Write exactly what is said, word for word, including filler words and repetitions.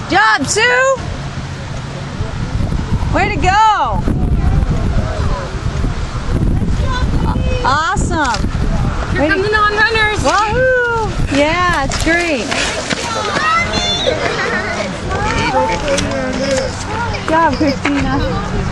job, Sue! Way to go! Awesome! Here come the non-runners! Wahoo! Yeah, it's great. Good job, Christina.